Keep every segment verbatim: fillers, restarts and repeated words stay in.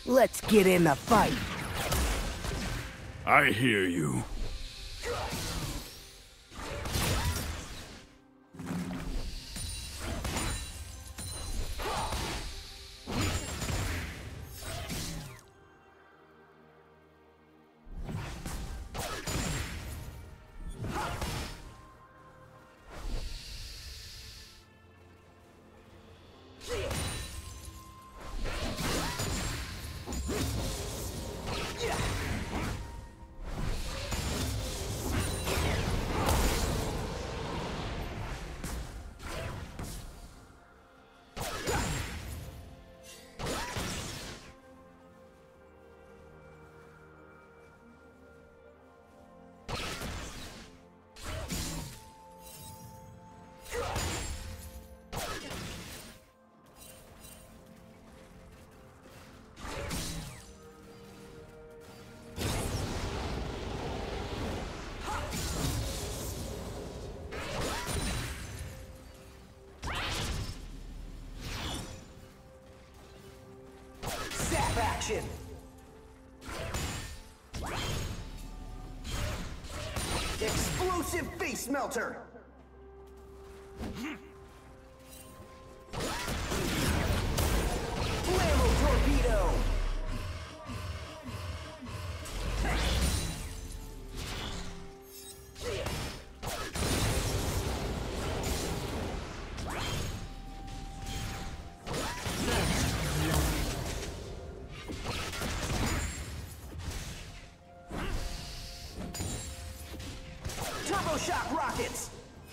Let's get in the fight. I hear you. Action! Explosive face melter! Flammo torpedo! Turbo shock rockets!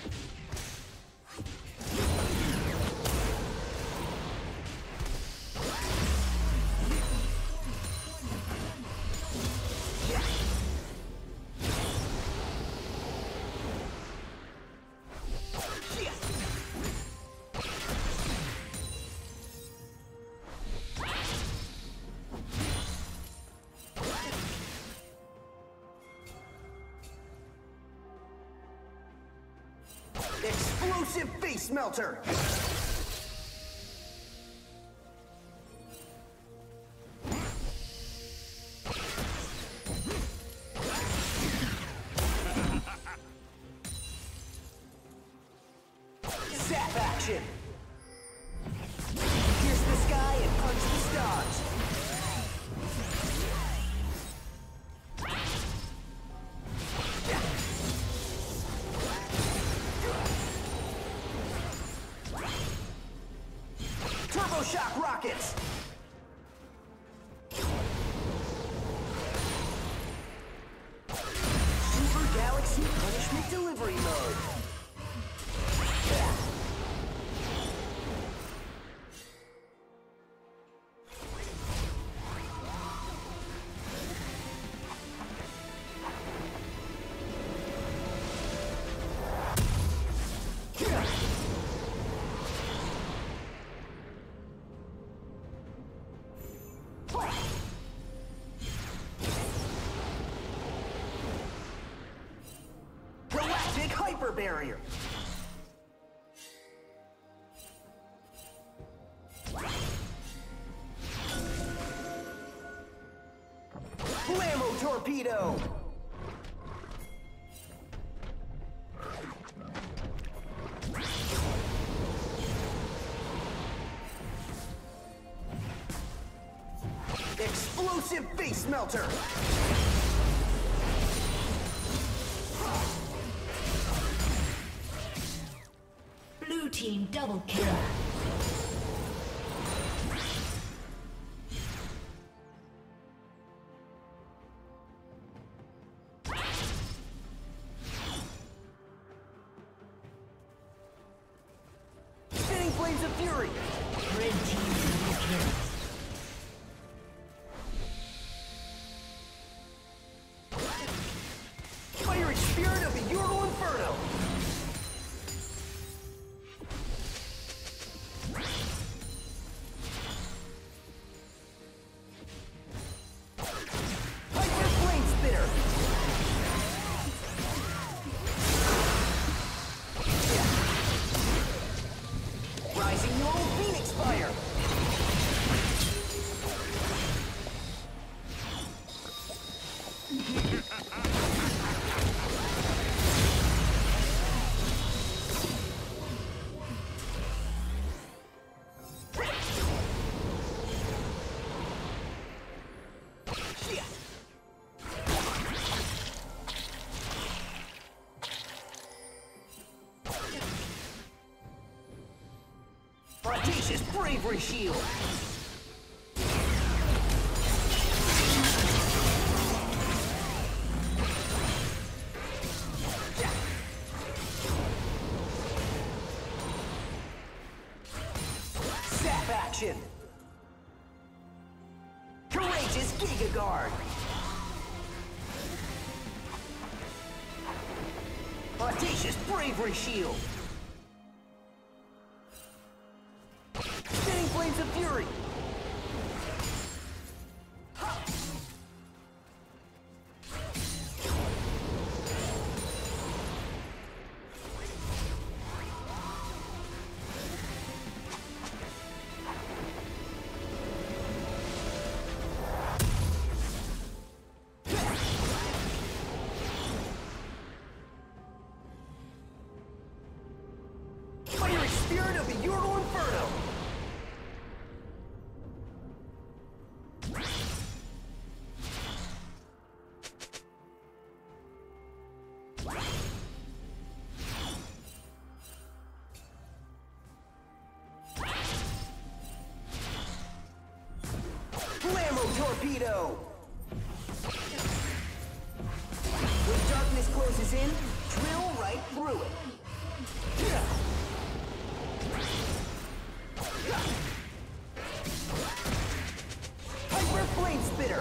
Explosive face melter! Zap action! Pierce the sky and punch the stars! Turbo shock rockets! Super Galaxy Punishment Delivery Mode! Galactic Hyper Barrier! Flammo Torpedo! Explosive face melter! Blue team double kill. Spinning Flames of Fury! Red team double kill. Fiery Spirit of the Euro Inferno! Hyper Flame Spitter! Rising Neural Phoenix Fire! bravery shield. Zap action. Courageous Giga Guard. Audacious bravery shield. Spinning flames of fury. Fiery spirit of the Ural Inferno. Flammo torpedo. When darkness closes in, drill right through it. Hyper flame spitter.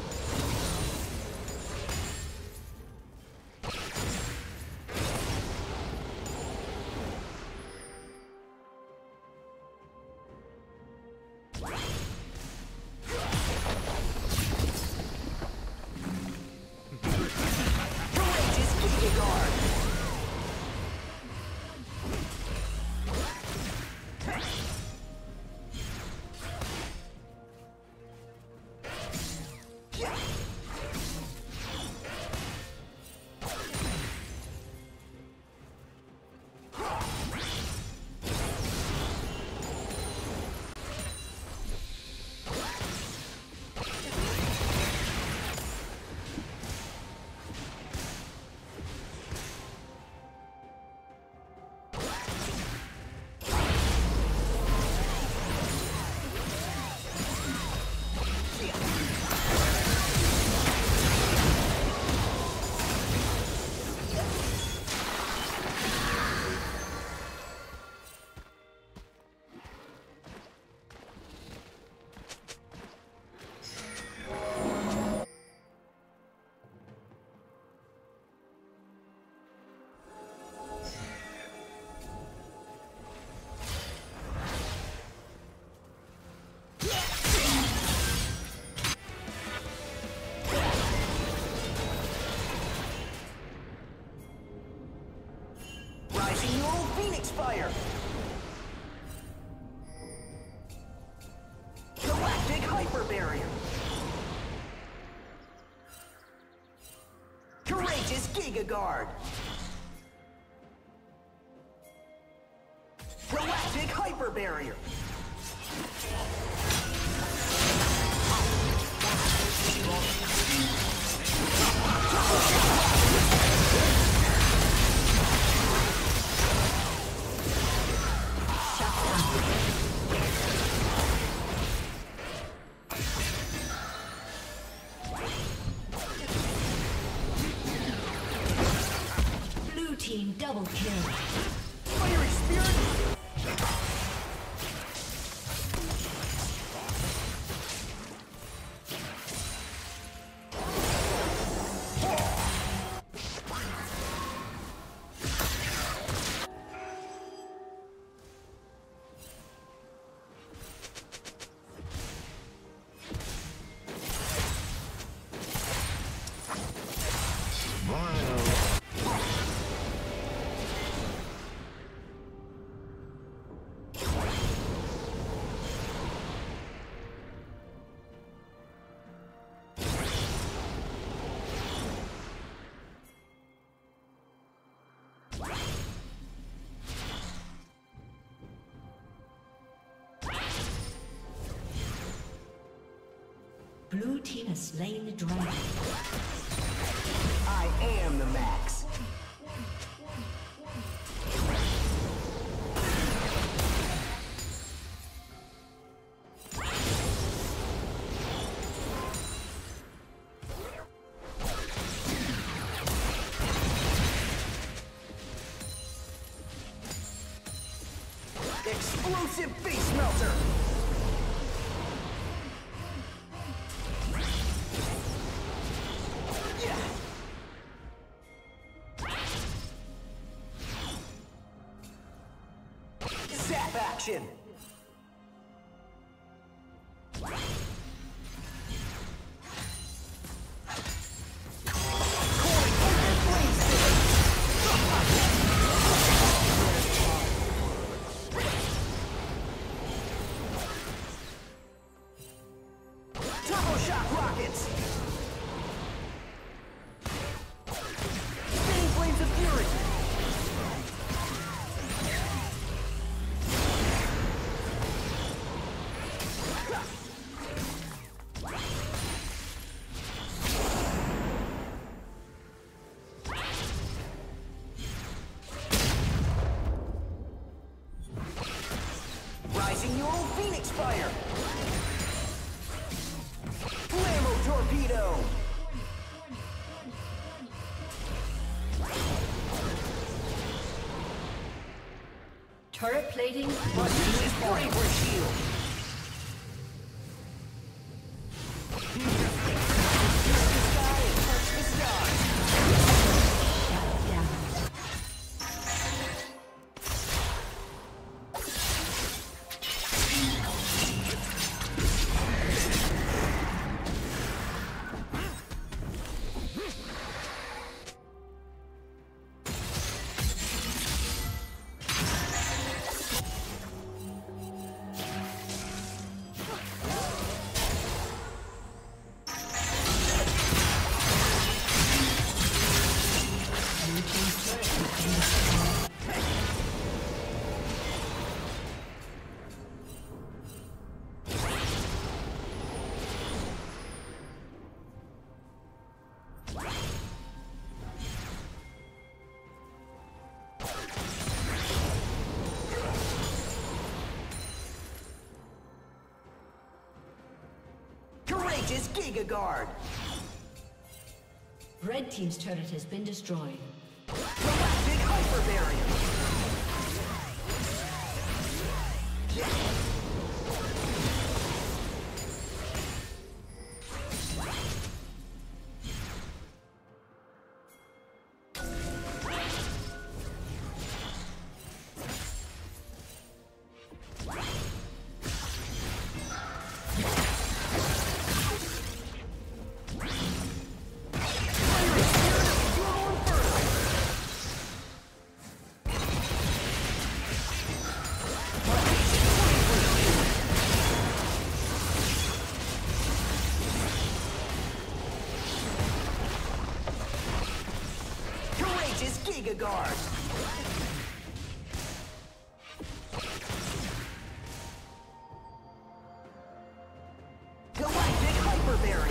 Courageous Giga Guard. Fire. Galactic Hyper Barrier. Courageous Giga Guard. Galactic Hyper Barrier. Team double kill. Fiery spirit. Blue team has slain the dragon. I am the Max. Massive face melter! Zap action! Phoenix fire! Flammo torpedo! Turret plating. Audacious bravery shield! Courageous Giga Guard! Red team's turret has been destroyed. Galactic Hyper Barrier! Giga Guard! Galactic Hyper Barrier!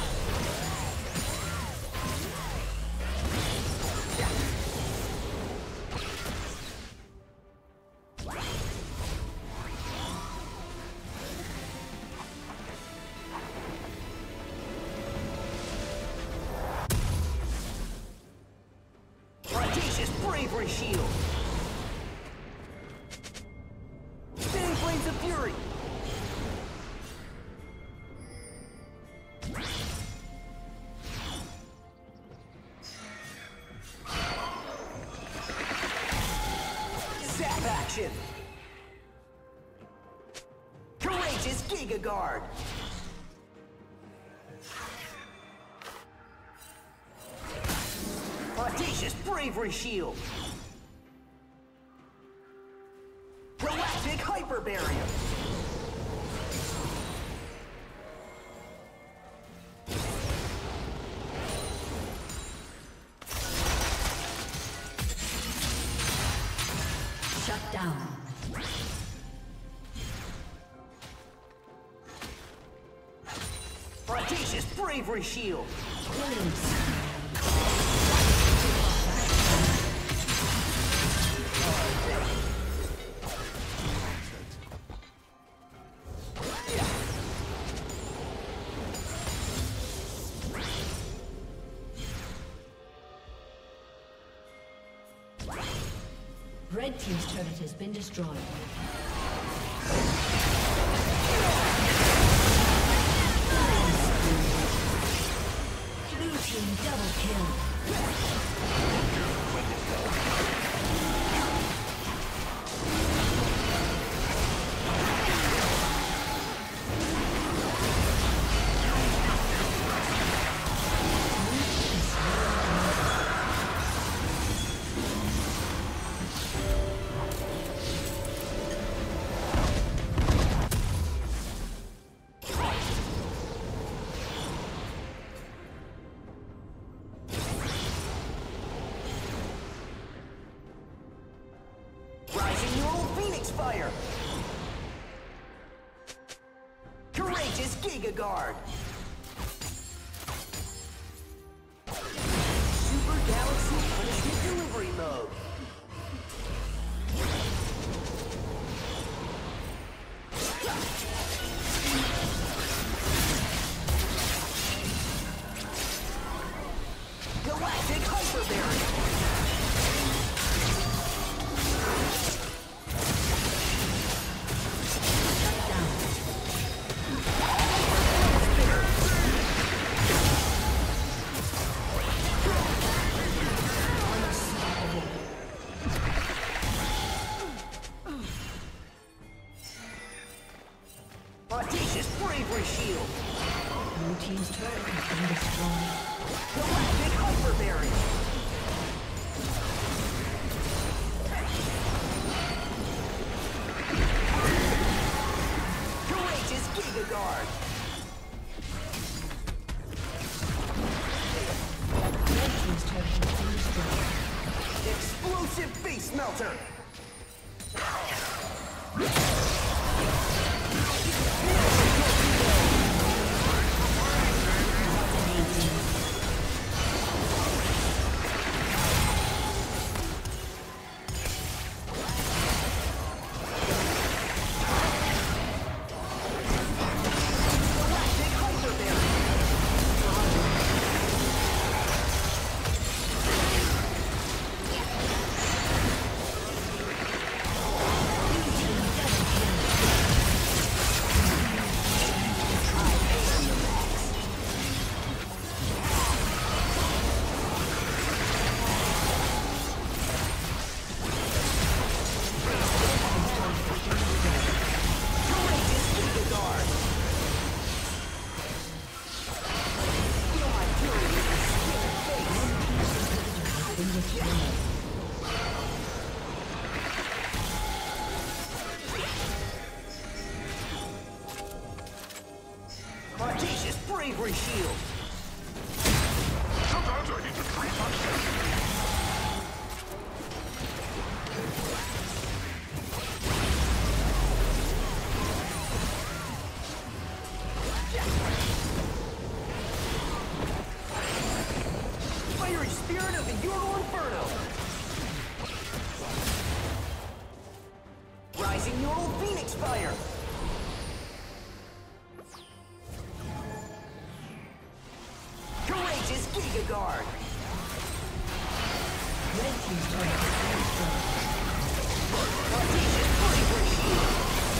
Bravery shield! Spinning Flames of Fury! Zap action! Courageous Giga Guard! Audacious Bravery Shield! Galactic Hyper Barrier! Shut down. Audacious Bravery Shield! Killing spree. Red team's turret has been destroyed. team double kill. Fire! Courageous Giga Guard! Super Galaxy Punishment Delivery Mode! Galactic Hyper Barrier! Audacious Bravery Shield! Blue team's turret has been destroyed. Galactic Hyper Barrier! Courageous Giga Guard! Red team's turret has been destroyed. Explosive Face Melter! Audacious Bravery Shield! Sometimes I need to treat myself. Fiery Spirit of the Ural Inferno! Rising Ural Phoenix Fire! Courageous Giga Guard! Red team's turret has been destroyed. Audacious Bravery Shield!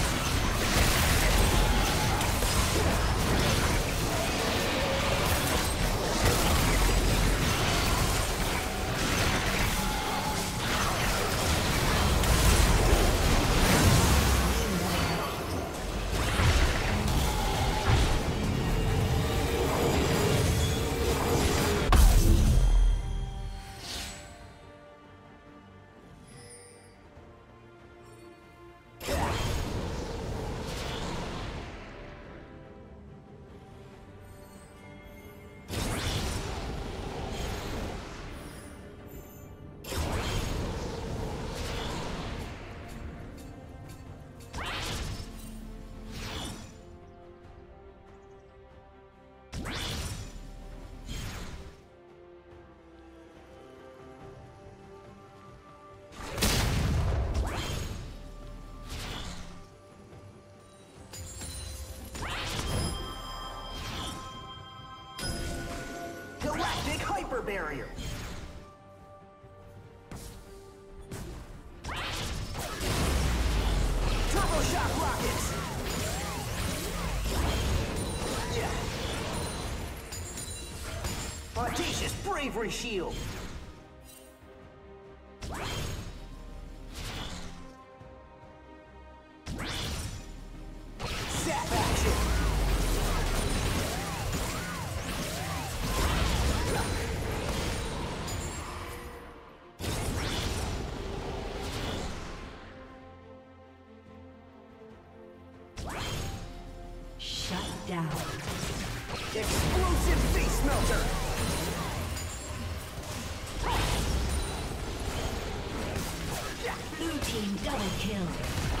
Galactic Hyper Barrier! Turbo Shock Rockets! Yeah. Audacious bravery shield. Zap action. Shut down. Explosive face melter. Blue team double kill.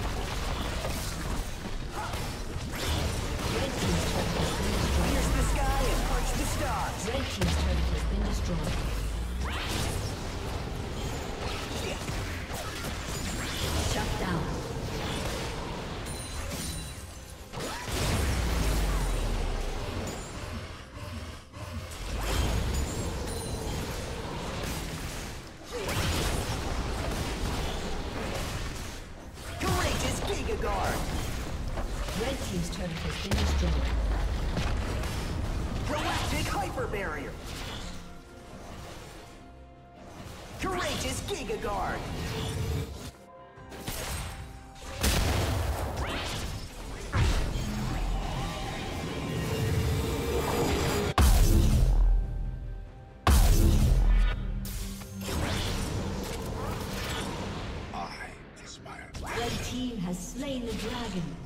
Red team's turret has been destroyed. Pierce the sky and punch the stars. Red team's turret has been destroyed. Shut down. Courageous Giga Guard. Red team's turret has been destroyed. Proactic Hyper Barrier. Courageous Giga Guard. I aspire. Red team has slain the dragon.